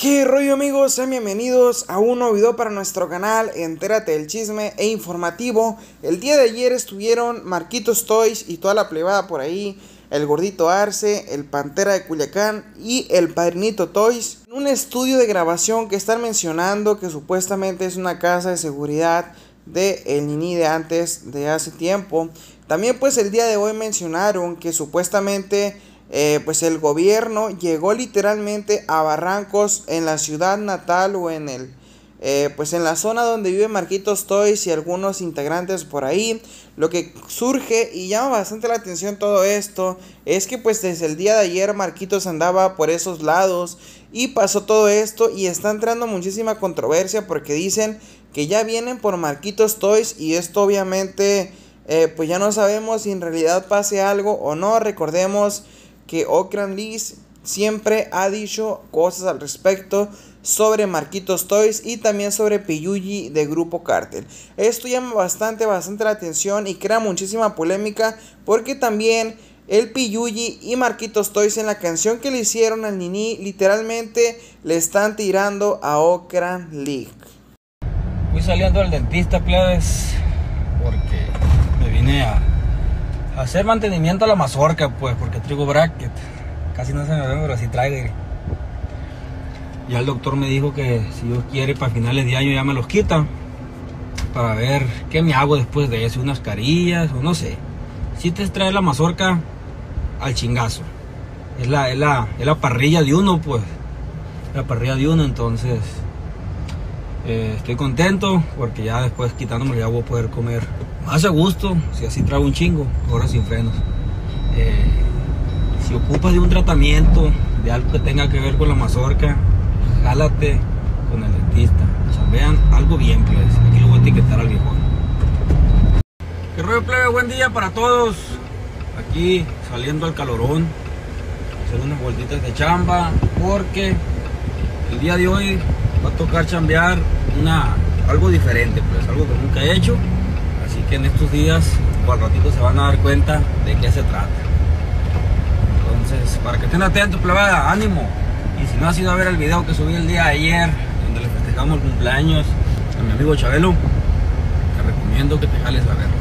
¿Qué rollo, amigos? Sean bienvenidos a un nuevo video para nuestro canal. Entérate del chisme e informativo. El día de ayer estuvieron Marquitos Toys y toda la plebada por ahí, el Gordito Arce, el Pantera de Culiacán y el Padrinito Toys, en un estudio de grabación que están mencionando que supuestamente es una casa de seguridad de el Nini de antes, de hace tiempo. También pues el día de hoy mencionaron que supuestamente pues el gobierno llegó literalmente a Barrancos, en la ciudad natal o en el pues en la zona donde vive Marquitos Toys y algunos integrantes por ahí. Lo que surge y llama bastante la atención todo esto es que pues desde el día de ayer Marquitos andaba por esos lados y pasó todo esto y está entrando muchísima controversia porque dicen que ya vienen por Marquitos Toys y esto obviamente pues ya no sabemos si en realidad pase algo o no. Recordemos que Okran Lee siempre ha dicho cosas al respecto sobre Marquitos Toys y también sobre Piyuyi de Grupo Cártel. Esto llama bastante la atención y crea muchísima polémica porque también el Piyuyi y Marquitos Toys en la canción que le hicieron al Nini literalmente le están tirando a Okran Lee. Fui saliendo al dentista, plebes, porque me vine a hacer mantenimiento a la mazorca, pues, porque traigo bracket. Casi no se me ve, pero así traigo. Ya el doctor me dijo que si Dios quiere, para finales de año ya me los quita. Para ver qué me hago después de eso, unas carillas o no sé. Si te trae la mazorca al chingazo. Es la parrilla de uno, pues. La parrilla de uno, entonces estoy contento porque ya después quitándome ya voy a poder comer más a gusto, si así trago un chingo, ahora sin frenos. Si ocupas de un tratamiento, de algo que tenga que ver con la mazorca, jálate con el dentista. Vean algo bien, pues. Aquí lo voy a etiquetar al viejón. ¿Qué rollo, plebe? Buen día para todos. Aquí saliendo al calorón, haciendo unas vueltitas de chamba, porque el día de hoy va a tocar chambear algo diferente, pues, algo que nunca he hecho. Así que en estos días o al ratito se van a dar cuenta de qué se trata. Entonces, para que estén atentos, plebada, ánimo. Y si no has ido a ver el video que subí el día de ayer, donde le festejamos el cumpleaños a mi amigo Chabelo, te recomiendo que te jales a verlo.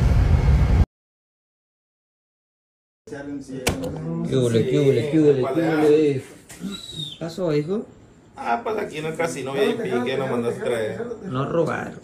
¿Qué huele? ¿Pasó, hijo? Pues aquí en el casino VIP que nos mandaste traer. No robar.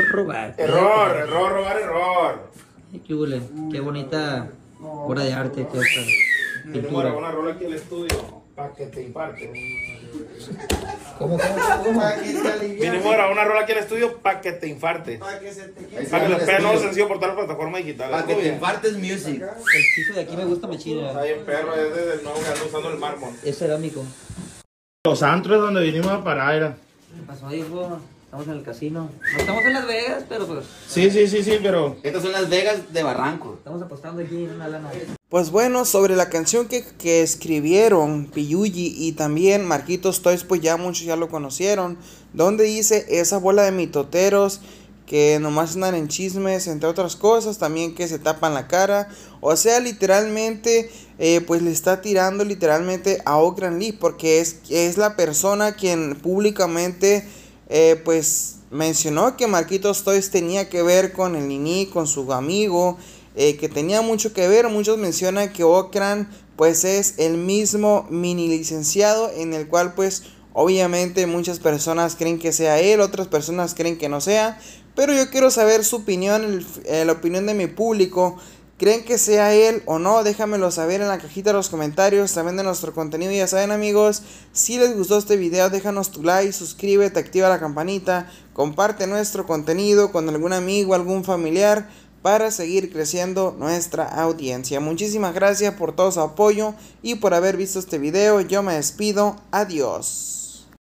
Error. ¿Qué huele? Qué bonita obra de arte que esta pintura. Una rola aquí al estudio para que te imparte. ¿Cómo? Vinimos a grabar una rola aquí al estudio para que te infarte. Para que lo esperes nuevo sencillo por toda la plataforma digital. Para que te infartes music. El piso de aquí me gusta machina. Está bien perro, es desde el nuevo que ando usando el mármol. Es cerámico. Los antros donde vinimos a parar era. ¿Qué pasó, hijo? Estamos en el casino. No estamos en Las Vegas, pero pues Sí, pero Estas son Las Vegas de Barranco. estamos apostando aquí en una lana. Pues bueno, sobre la canción que escribieron Piyuyi y también Marquitos Toys, pues ya muchos ya lo conocieron, donde dice esa bola de mitoteros que nomás andan en chismes, entre otras cosas, también que se tapan la cara. O sea, literalmente pues le está tirando literalmente a Okran Lee, porque es la persona quien públicamente pues mencionó que Marquitos Toys tenía que ver con el Nini, con su amigo, que tenía mucho que ver. Muchos mencionan que Okran pues es el mismo mini licenciado, en el cual pues obviamente muchas personas creen que sea él, otras personas creen que no sea, pero yo quiero saber su opinión, la opinión de mi público. ¿Creen que sea él o no? Déjamelo saber en la cajita de los comentarios, también de nuestro contenido. Ya saben, amigos, si les gustó este video, déjanos tu like, suscríbete, activa la campanita, comparte nuestro contenido con algún amigo, algún familiar, para seguir creciendo nuestra audiencia. Muchísimas gracias por todo su apoyo y por haber visto este video. Yo me despido. Adiós.